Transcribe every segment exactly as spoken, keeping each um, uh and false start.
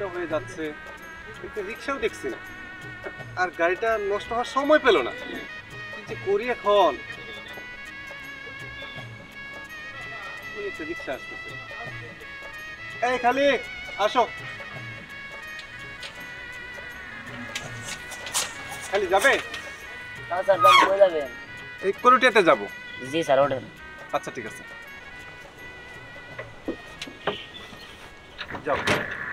ঘন্টা হয়ে যাচ্ছে, একটা রিক্সাও দেখছি না, আর গাড়িটা নষ্ট হওয়ার সময় পেল না। কি যে করি এখন? ওই একটা রিক্সা আসতেছে। এই খালি আসো। খালি যাবে? হ্যাঁ স্যার, দাম কই যাবেন? এই করুটিয়াতে যাব। জি স্যার, ওঠেন। আচ্ছা ঠিক আছে, যাও।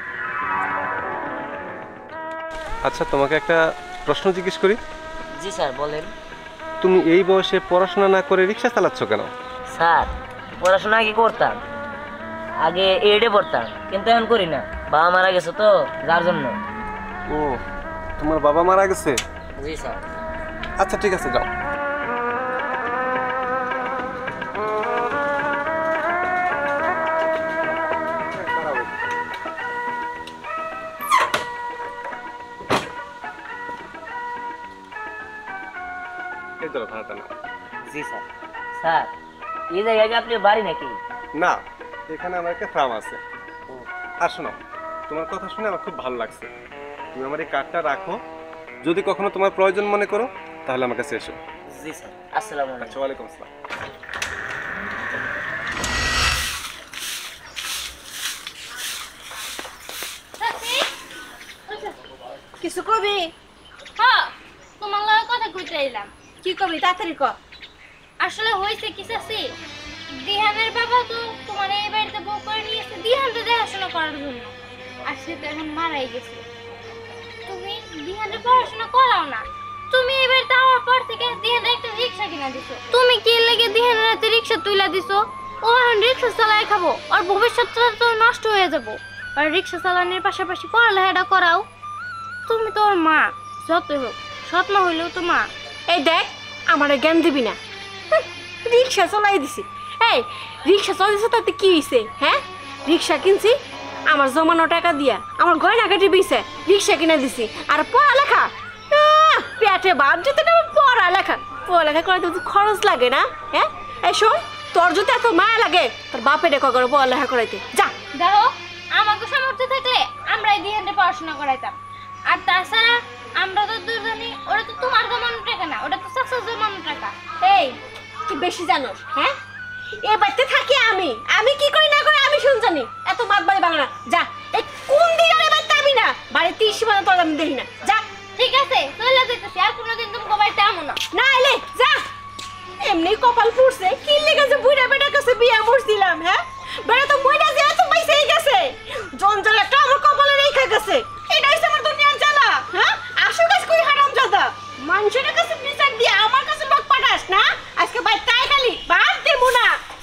আচ্ছা তোমাকে একটা প্রশ্ন জিজ্ঞেস করি। জি স্যার, বলেন। তুমি এই বয়সে পড়াশোনা না করে রিক্সা চালাচ্ছ কেন? স্যার, পড়াশোনা আগে করতাম, আগে এইটে পড়তাম, কিন্তু এখন করি না। বাবা মারা গেছে তো, যার জন্য। ও, তোমার বাবা মারা গেছে? জি স্যার। আচ্ছা ঠিক আছে, যাও। এই ধরো ভাড়াটা নাও। জি স্যার। স্যার, এই জায়গায় কি আপনি বাড়ি নাকি? না, এখানে আমার একটা ফার্ম আছে। আর শোনো, তোমার কথা শুনে আমার খুব ভালো লাগছে। তুমি আমার এই কার্ডটা রাখো, যদি কখনো তোমার প্রয়োজন মনে করো তাহলে আমার কাছে এসো। জি স্যার। আসসালামু আলাইকুম। আচ্ছা, ওয়ালাইকুম আসসালাম। কিছু কবি? হ্যাঁ, তোমার লগে কথা কইতে আইলাম। কি কবি, তাড়াতাড়ি ক। আসলে হয়েছে কি চাচি, দিহানের বাবা তো তোমার এই বাড়িতে বউ করে নিয়েছে দিহানকে দেখাশোনা করার জন্য, আর সে তো এখন মারাই গেছে। তুমি দিহানের পড়াশোনা করাও না, তুমি এই বাড়িতে আওয়ার পর থেকে দিহানের একটা রিক্সা কিনা দিছো। তুমি কি লেগে দিহানের হাতে রিক্সা তুইলা দিছো? ও এখন রিক্সা চালায় খাবো, আর ভবিষ্যৎটা তো নষ্ট হয়ে যাবো। আর রিক্সা চালানোর পাশাপাশি পড়ালেখাটা করাও। তুমি তো ওর মা, যতই হোক সৎ মা হইলেও তো মা। এই দেখ, আমার জ্ঞান দিবি না। রিক্সা চলাই দিছি। এই রিক্সা চলাই দিছে তাতে কি হয়েছে? হ্যাঁ, রিক্সা কিনছি আমার জমানো টাকা দিয়া, আমার গয়না কাটি বিছে রিক্সা কিনে দিছি। আর পড়ালেখা, আহ, পেটে বাদ যেতে না, পড়ালেখা পড়ালেখা করে তো খরচ লাগে না? হ্যাঁ, এই শোন, তোর যদি এত মায়া লাগে তোর বাপের রেখা করে পড়ালেখা করাইতে যা। দেখো, আমাকে সামর্থ্য থাকলে আমরাই দিহানকে পড়াশোনা করাইতাম। আর তাছাড়া আমরা তো দুজনই, ওটা তো তোমার জমানো টাকা না, ওটা তো চাচার জমানো টাকা। এই তুই বেশি জানোস? হ্যাঁ, এ বাড়িতে থাকি আমি, আমি কি করি না করি আমি শুন জানি। এত মাত বাড়ি বাংলা যা। এই কোন দিন আর বাড়িতে আমি না, বাড়িতে সীমানা তোর আমি দেখি না। যা। ঠিক আছে, চলে যেতেছি, আর কোনোদিন তুমি বাড়িতে আমো না। না এলে যা। এমনি কপাল ফুটছে, কি লেগে যে বুড়া বেটার কাছে বিয়া মরছিলাম। হ্যাঁ, বেটা তো বুড়া যে এত পয়সাই গেছে, জঞ্জাল একটা আমার কপালে রেখে গেছে। এটা হচ্ছে আমার দুনিয়ার জ্বালা। হ্যাঁ, আসো গাছ কই হারাম জাদা, মানুষের কাছে বিচার দিয়ে আমার কাছে লোক পাঠাস না। আজকে বাই তাই খালি বাদ দেব না।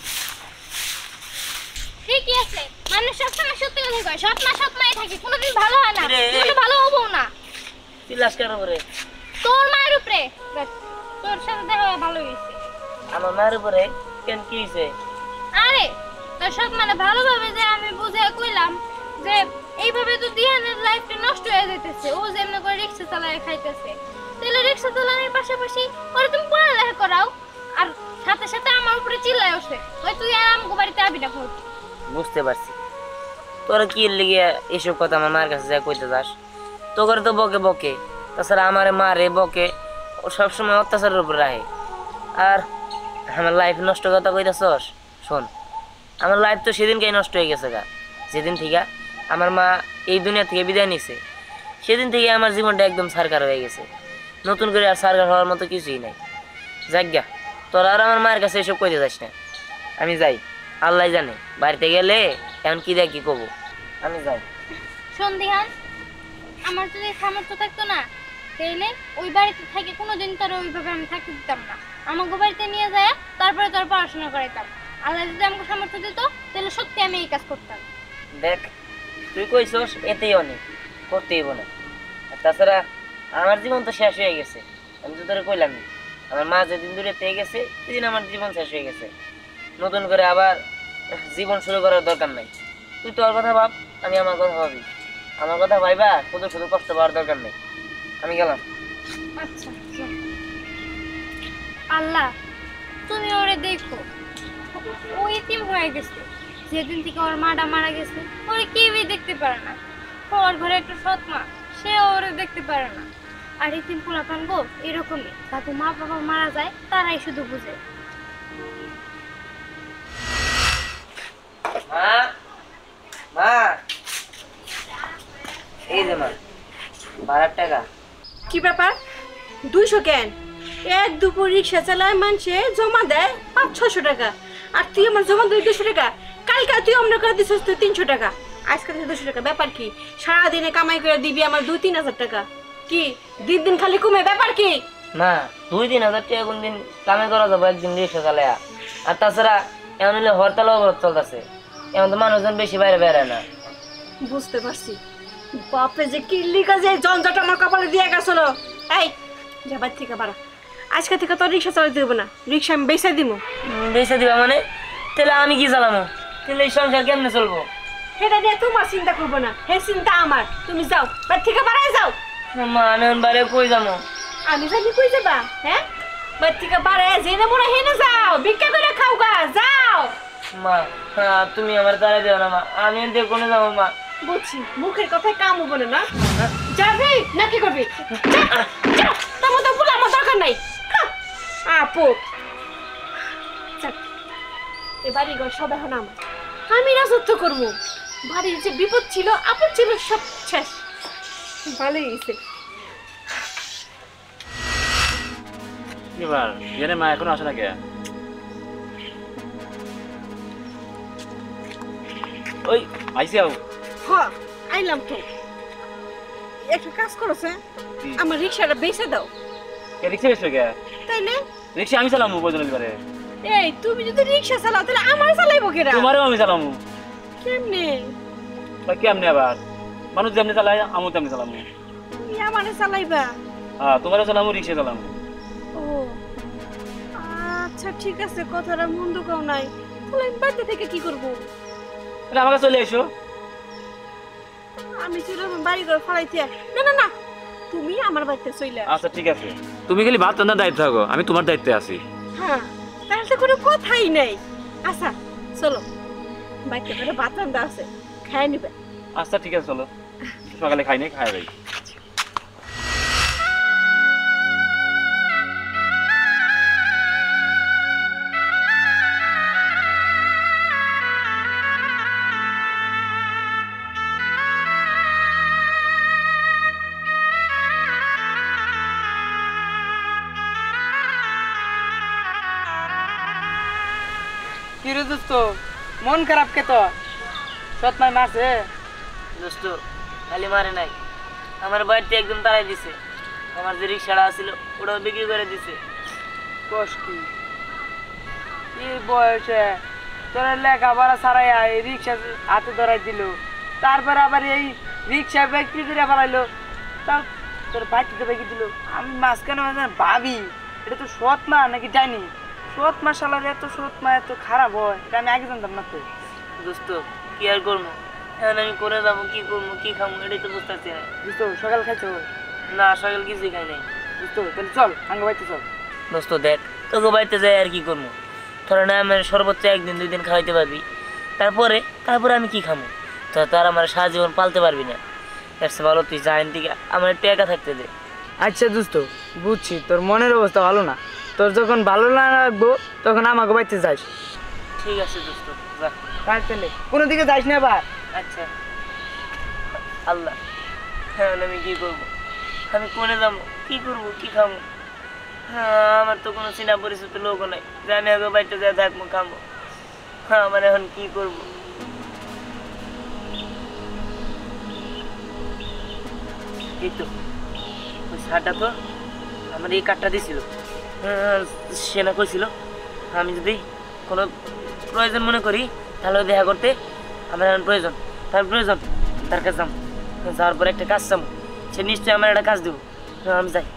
ঠিকই আছে, মানুষ সবসময় সত্যি কথা কয়, সৎ মা সৎ মাই থাকে, কোনোদিন ভালো হয় না, তুমি ভালো হবো না। তুই লাশ কেন করে? তোর মায়ের উপরে, দেখ, তোর সাথে দেখা হয়ে ভালো হয়েছে। আমার মায়ের উপরে কেন, কি হয়েছে? আরে তোর সব মানে ভালোভাবে যে আমি বুঝে কইলাম যে এইভাবে তো দিহানের লাইফটা নষ্ট হয়ে যাইতেছে, ও যেমন করে রিক্সা চালায় খাইতেছে, তাহলে রিক্সা চালানোর পাশাপাশি ওরা তুমি পড়ালেখা করাও। আর সাথে সাথে আমার উপরে চিল্লায় ওঠে, ওই তুই আর আমাকে বাড়িতে আবি না। বুঝতে পারছি, তোরা কি লেগে এসব কথা আমার মায়ের কাছে যা কইতে যাস? তোকে তো বকে বকে, তাছাড়া আমার মারে বকে, ও সবসময় অত্যাচারের উপরে রাখে। আর আমার লাইফ নষ্ট কথা কইতেছস? শোন, আমার লাইফ তো সেদিনকেই নষ্ট হয়ে গেছে গা। যেদিন থেকে আমার মা এই দুনিয়া থেকে বিদায় নিছে, সেদিন থেকে আমার জীবনটা একদম সারকার হয়ে গেছে। নতুন করে আর সারকার হওয়ার মতো কিছুই নাই। যাক গা, তোরা আর আমার মায়ের কাছে এসব কইতে যাস না। আমি যাই, আল্লাহ জানে বাড়িতে গেলে এখন কি দেখ কি কব। আমি যাই। শোন দিহান, আমার যদি সামর্থ্য থাকতো না, তাইলে ওই বাড়িতে থেকে কোনোদিন তোর ওইভাবে আমি থাকতে দিতাম না। আমাকে বাড়িতে নিয়ে যায় তারপরে তোর পড়াশোনা করাইতাম। আল্লাহ যদি আমাকে সামর্থ্য দিত তাহলে সত্যি আমি এই কাজ করতাম। দেখ, তুই কইছস এতেই অনেক, করতেই না। আর তাছাড়া আমার জীবন তো শেষ হয়ে গেছে। আমি তো তোরে কইলাম, আমার মা যেদিন দূরে পেয়ে গেছে সেদিন আমার জীবন শেষ হয়ে গেছে। নতুন করে আবার জীবন শুরু করার দরকার নাই। তুই তোর কথা ভাব, আমি আমার কথা ভাবি। আমার কথা ভাইবা শুধু শুধু কষ্ট পাওয়ার দরকার নেই। আমি গেলাম। আচ্ছা, আল্লাহ তুমি ওরে দেখো, ও ইতিম হয়ে গেছে। যেদিন থেকে ওর মাটা মারা গেছে ওরে কেউই দেখতে পারে না। ওর ঘরে একটা সৎ মা, সে ওরে দেখতে পারে না। আর এই তিন পোলা পানবো এরকমই, তাতে মা বাবা মারা যায় তারাই শুধু বুঝে। মা মা এই যে মা বারো টাকা। কি ব্যাপার? দুইশো কেন? এক দুপুর রিক্সা চালায় মানুষে জমা দেয় পাঁচ ছশো টাকা, আর তুই আমার জমা দিই দুশো টাকা। কালকে তুই অন্য করে দিছিস তুই তিনশো টাকা, আজকে দিছিস দুশো টাকা। ব্যাপার কি? সারাদিনে কামাই করে দিবি আমার দুই তিন হাজার টাকা, কি দিন দিন খালি কমে? ব্যাপার কি? মা দুই তিন হাজার টাকা কোন দিন কামে করা যাবো একদিন রিক্সা চালায়া? আর তাছাড়া এমন হলে হরতাল অবরোধ চলতেছে, এমন তো মানুষজন বেশি বাইরে বেড়ায় না। বুঝতে পারছি, বাপরে যে কিল্লি কাজে জঞ্জাট আমার কপালে দিয়ে গেছিল। এই যাবার থেকে বাড়া, আজকে থেকে তোর রিক্সা চালাতে দেবো না, রিক্সা আমি বেচে দিব। বেঁচে দিবা মানে? তাহলে আমি কি চালামো? তাহলে এই সংসার কেমনে চলবো? সেটা নিয়ে তোমার চিন্তা করবো না, হে চিন্তা আমার। তুমি যাও, বাড়ি থেকে বাড়াই যাও। মা আমি এখন বাইরে কই যাবো? আমি জানি কই যাবা? হ্যাঁ, বাড়ি থেকে বাড়াই জেনে মনে হেনে যাও, ভিক্ষা করে খাও গা, যাও। মা হ্যাঁ, তুমি আমার তারা দেও না মা, আমি দিয়ে কোনে যাবো মা? বুঝছি, মুখের কথায় কাম বলে না। যাবি না কি করবি? যা, যা, তোর মতো বলে আমার দরকার নাই। হ্যাঁ, আপু এ বাড়ি ঘর সব এখন আমার, আমি রাজত্ব করবো। বাড়ির যে বিপদ ছিল আপদ ছিল সব শেষ। ভালোই হয়েছে। এবার জেনে মা এখনো আসে না কে? ওই আইসি আও। হ আইলাম তো। একটা কাজ করছে, আমার রিক্সাটা বেচে দাও। কে রিক্সা বেচবে কে? তাইলে রিক্সা আমি চালামু কয়জন দিবারে? এই তুমি যদি রিক্সা চালাও তাহলে আমার চালাইবো কেরা? তোমারও আমি চালামু। কেমনে? বা কেমনে আবার? মানুষ যেমনি চালায় আমিও তেমনি চালামু। তুমি আমারে চালাইবা? হ্যাঁ তোমারও চালামু, রিক্সা চালামু। ও আচ্ছা ঠিক আছে, কথাটা মন্দ কও নাই। তাহলে আমি বাড়িতে থেকে কি করব? তাহলে আমার কাছে চলে এসো। আমি চলে যাবো বাড়ি ঘর ফালাইতে? না না না, তুমি আমার বাড়িতে চলে আসো। আচ্ছা ঠিক আছে, তুমি খালি ভাত রান্নার দায়িত্ব থাকো, আমি তোমার দায়িত্বে আছি। হ্যাঁ তাহলে তো কোনো কথাই নাই। আচ্ছা চলো, বাড়িতে করে ভাত রান্না আছে, খাই নিবে। আচ্ছা ঠিক আছে, চলো সকালে খাই নাই, খাই যাই। কি রে দোস্ত, মন খারাপ কে তো? সৎ মাই মারছে? দোস্ত খালি মারে নাই, আমার বাড়িতে একদম তাড়াই দিছে। আমার যে রিক্সাটা আছিল ওটাও বিক্রি করে দিছে। কষ্ট এই বয়সে তোর লেখাপড়া ছাড়াইয়া এই রিক্সা হাতে ধরাই দিল, তারপরে আবার এই রিক্সা বিক্রি করে ফেলাইলো, তার তোর বাড়িতে বিক্রি দিল। আমি মাঝখানে মাঝখানে ভাবি এটা তো সৎ মা নাকি জানি। সৎ মা শালার এত সৎ মা এত খারাপ হয় এটা আমি আগে জানতাম না তো। দোস্ত কি আর করবো এখন, আমি করে যাবো কি করবো কি খাবো এটাই তো বুঝতে পারছি না। বুঝতো সকাল খাইছো? না সকাল কিছুই খাই নাই। বুঝতো তাহলে চল আঙ্গ বাড়িতে চল। দোস্ত দেখ তোকে বাড়িতে যাই আর কি করবো, ধরে না আমার সর্বোচ্চ একদিন দুই দিন খাওয়াইতে পারবি, তারপরে তারপরে আমি কি খাবো? তো তার আমার সারা জীবন পালতে পারবি না। এর চেয়ে ভালো তুই যাইন দিকে আমার একটু একা থাকতে দে। আচ্ছা দোস্ত বুঝছি, তোর মনের অবস্থা ভালো না, তোর যখন ভালো না লাগবো তখন আমাকে বাড়িতে যাইস। ঠিক আছে দোস্ত যা। তাহলে কোনো দিকে যাইস না আবার। আচ্ছা আল্লাহ, হ্যাঁ আমি কি করবো? আমি কোনে যাবো, কি করবো, কি খাবো? হ্যাঁ আমার তো কোনো চিনা পরিচিত লোকও নাই যে আমি আগে বাড়িতে যাই থাকবো খাবো। হ্যাঁ আমার এখন কি করবো? এই তো ওই সারটা তো আমার এই কার্ডটা দিছিল, সে না কইছিল আমি যদি কোনো প্রয়োজন মনে করি তাহলে দেখা করতে আমার এখন প্রয়োজন, তার প্রয়োজন তার কাছে যাম, যাওয়ার পরে একটা কাজ চাম, সে নিশ্চয়ই আমার একটা কাজ দেবো। আমি যাই।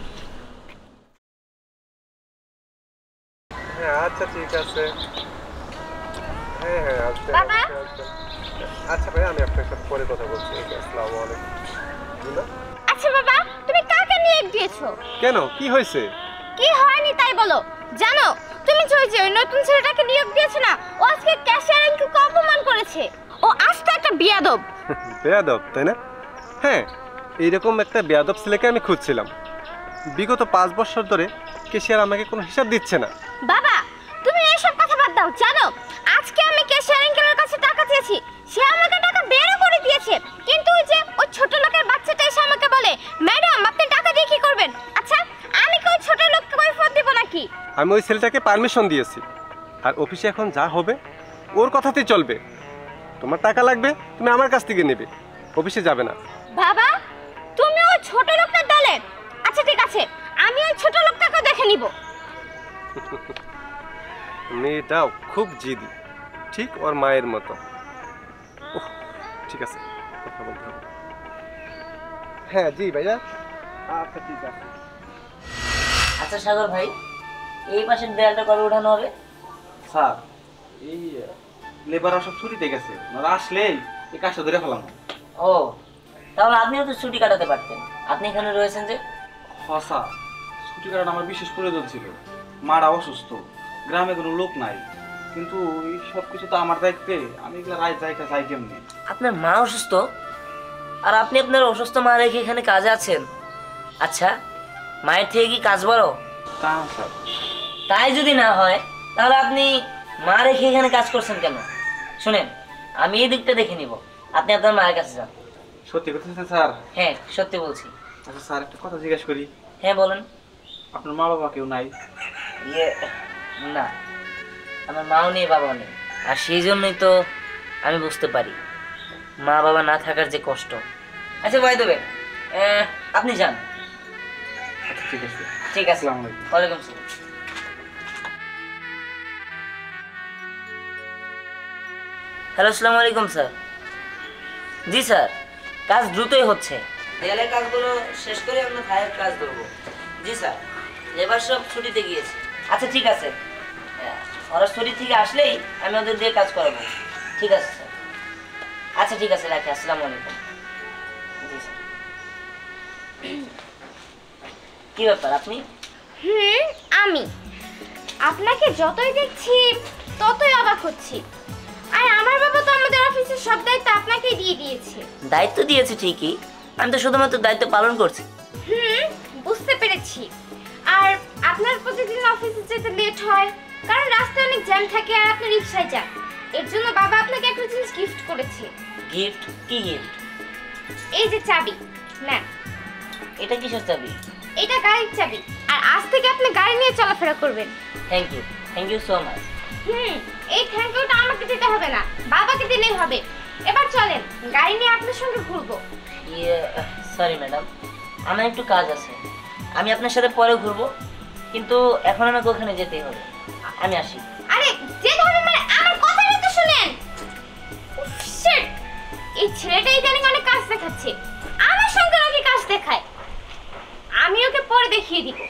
হ্যাঁ আচ্ছা ঠিক আছে। হ্যাঁ হ্যাঁ আচ্ছা বাবা? আচ্ছা ভাই, আমি আপনার সাথে পরে কথা বলছি। আসসালামু আলাইকুম। দুলা, আচ্ছা বাবা, তুমি কাকে নিয়ে দিয়েছো? কেন কি হয়েছে? কি হয়নি তাই বলো। জানো তুমি যে ওই যে ওই নতুন ছেলেটাকে নিয়োগ দিয়েছো না, ও আজকে ক্যাশিয়ার আঙ্কেলকে অপমান করেছে। ও আস্ত একটা বিয়াদব। বেয়াদব তাই না? হ্যাঁ, এইরকম একটা বেয়াদব ছেলেকে আমি খুঁজছিলাম। বিগত পাঁচ বছর ধরে কেশিয়ার আমাকে কোনো হিসাব দিচ্ছে না। বাবা তুমি এইসব কথা বাদ দাও। জানো আজকে আমি ক্যাশিয়ার আঙ্কেলের কাছে টাকা চেয়েছি, সে আমাকে টাকা বেরও করে দিয়েছে, কিন্তু ওই যে ওই ছোট লোকের বাচ্চাটা এসে আমাকে বলে ম্যাডাম আপনি টাকা দিয়ে কি করবেন? আচ্ছা আমি কি ওই ছোট লোককে কৈফিয়ত দিব নাকি? আমি ওই ছেলেটাকে পারমিশন দিয়েছি, আর অফিসে এখন যা হবে ওর কথাতেই চলবে। তোমার টাকা লাগবে তুমি আমার কাছ থেকে নেবে, অফিসে যাবে না। বাবা তুমি ওই ছোট লোকটার দলে? আচ্ছা ঠিক আছে, আমি ওই ছোট লোকটাকে দেখে নিব। মেয়েটাও খুব জিদি, ঠিক ওর মায়ের মতো। ওহ, ঠিক আছে, কথা বলতে হবে। হ্যাঁ জি ভাইয়া, আচ্ছা ঠিক আছে। আচ্ছা সাগর ভাই, এই পাশের দেয়ালটা কবে উঠানো হবে? স্যার এই লেবাররা সব ছুটিতে গেছে, ওরা আসলেই এই কাজটা ধরে ফেলাম। ও, তাহলে আপনিও তো ছুটি কাটাতে পারতেন, আপনি এখানে রয়েছেন যে। হ স্যার, ছুটি কাটানো আমার বিশেষ প্রয়োজন ছিল। মারা অসুস্থ, গ্রামে কোনো লোক নাই, কিন্তু এই সব কিছু তো আমার দায়িত্বে, আমি এগুলো রায় জায়গা যাই কেমনি? আপনার মা অসুস্থ আর আপনি আপনার অসুস্থ মা রেখে এখানে কাজে আছেন? আচ্ছা, মায়ের থেকে কি কাজ বড়? তা না স্যার। তাই যদি না হয় তাহলে আপনি মা রেখে এখানে কাজ করছেন কেন? শুনেন, আমি এই দিকটা দেখে নিব, আপনি আপনার মায়ের কাছে যান। সত্যি কথা স্যার? হ্যাঁ সত্যি বলছি। আচ্ছা স্যার, একটা কথা জিজ্ঞেস করি। হ্যাঁ বলেন। আপনার মা বাবা কেউ নাই? ইয়ে না, আমার মাও নেই বাবাও নেই, আর সেই জন্যই তো আমি বুঝতে পারি মা বাবা না থাকার যে কষ্ট। আচ্ছা ভাই দেবে, আপনি যান। আচ্ছা ঠিক আছে। ঠিক আছে, আসসালামু আলাইকুম। ওয়ালাইকুম আসসালাম। হ্যালো, আসসালামু আলাইকুম স্যার। জি স্যার, কাজ দ্রুতই হচ্ছে, দেয়ালের কাজগুলো শেষ করে আমরা ভাইয়ের কাজ করবো। জি স্যার, লেবার সব ছুটিতে গিয়েছে। আচ্ছা ঠিক আছে, ওরা ছুটি থেকে আসলেই আমি ওদের দিয়ে কাজ করাবো। ঠিক আছে স্যার। আচ্ছা ঠিক আছে, রাখি। আসসালামু আলাইকুম। জি স্যার। কি ব্যাপার আপনি? হুম আমি আপনাকে যতই দেখছি ততই অবাক হচ্ছি। আর আমার বাবা তো আমাদের অফিসের সব দায়িত্ব আপনাকেই দিয়ে দিয়েছে। দায়িত্ব দিয়েছে ঠিকই, আমি তো শুধুমাত্র দায়িত্ব পালন করছি। হুম বুঝতে পেরেছি। আর আপনার প্রতিদিন অফিসে যেতে লেট হয় কারণ রাস্তায় অনেক জ্যাম থাকে আর আপনি রিকশায় যান। এর জন্য বাবা আপনাকে একটা জিনিস গিফট করেছে। গিফট? কি গিফট? এই যে চাবি নেন। এটা কিসের চাবি? এটা গাড়ির চাবি, আর আজ থেকে আপনি গাড়ি নিয়ে চলাফেরা করবেন। Thank you, thank you so much. হুম এই থ্যাংক ইউটা আমাকে দিতে হবে না, বাবাকে দিলেই হবে। এবার চলেন, গাড়ি নিয়ে আপনার সঙ্গে ঘুরবো। ইয়ে সরি ম্যাডাম, আমার একটু কাজ আছে, আমি আপনার সাথে পরে ঘুরবো, কিন্তু এখন আমাকে ওখানে যেতেই হবে। আমি আসি। আরে যেতে হবে মানে আমার কথাটা তো শুনেন। উফ, শিট, এই ছেলেটা ইদানিং অনেক কাজ দেখাচ্ছে, আমার সঙ্গে নাকি কাজ দেখায়। আমি ওকে পরে দেখিয়ে দিব।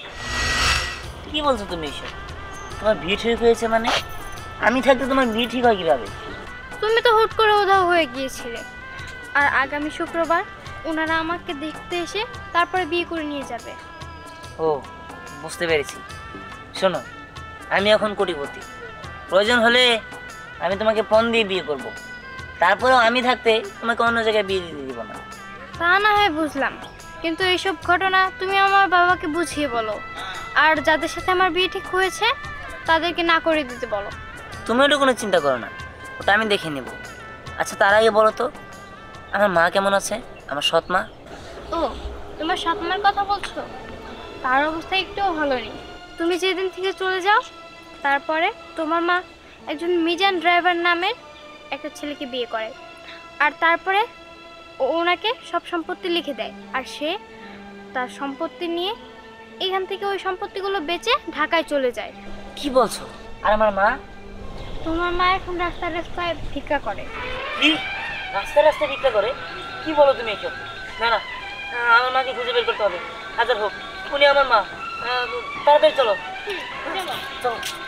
কি বলছো তুমি এসব? তোমার বিয়ে ঠিক হয়েছে মানে? আমি থাকতে তোমার বিয়ে ঠিক হয় কিভাবে? তুমি তো হুট করে উধাও হয়ে গিয়েছিলে, আর আগামী শুক্রবার ওনারা আমাকে দেখতে এসে তারপরে বিয়ে করে নিয়ে যাবে। ও বুঝতে পেরেছি। শোনো, আমি এখন কোটিপতি, প্রয়োজন হলে আমি তোমাকে পণ দিয়ে বিয়ে করব, তারপরেও আমি থাকতে তোমাকে অন্য জায়গায় বিয়ে দিতে দিব না। তা না হয় বুঝলাম, কিন্তু এইসব ঘটনা তুমি আমার বাবাকে বুঝিয়ে বলো, আর যাদের সাথে আমার বিয়ে ঠিক হয়েছে তাদেরকে না করে দিতে বলো। তুমি ওটা কোনো চিন্তা করো না, ওটা আমি দেখে নেব। আচ্ছা তার আগে বলো তো, আমার মা কেমন আছে, আমার সৎ মা? ও তোমার সৎমার কথা বলছো? তার অবস্থা একটুও ভালো নেই। তুমি যেদিন থেকে চলে যাও তারপরে তোমার মা একজন মিজান ড্রাইভার নামের একটা ছেলেকে বিয়ে করে, আর তারপরে ও ওনাকে সব সম্পত্তি লিখে দেয়, আর সে তার সম্পত্তি নিয়ে এখান থেকে ওই সম্পত্তিগুলো বেচে ঢাকায় চলে যায়। কি বলছো? আর আমার মা? তোমার মা এখন রাস্তায় রাস্তায় ভিক্ষা করে। কি রাস্তায় রাস্তায় ভিক্ষা করে? কি বলো তুমি এসব? না না, আমার মাকে খুঁজে বের করতে হবে, হাজার হোক উনি আমার মা। তাড়াতাড়ি চলো, চলো।